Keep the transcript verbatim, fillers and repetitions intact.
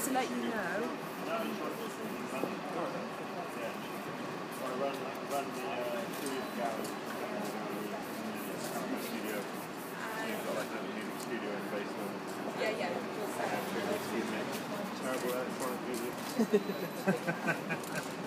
to let you know. I run, run the uh, studio gallery uh, studio. You've got like a music studio in the basement. Yeah, yeah. Terrible electronic music.